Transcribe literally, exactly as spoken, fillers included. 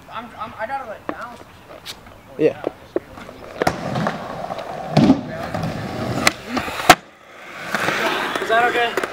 I'm, I'm, I gotta let down. Yeah. Is that okay?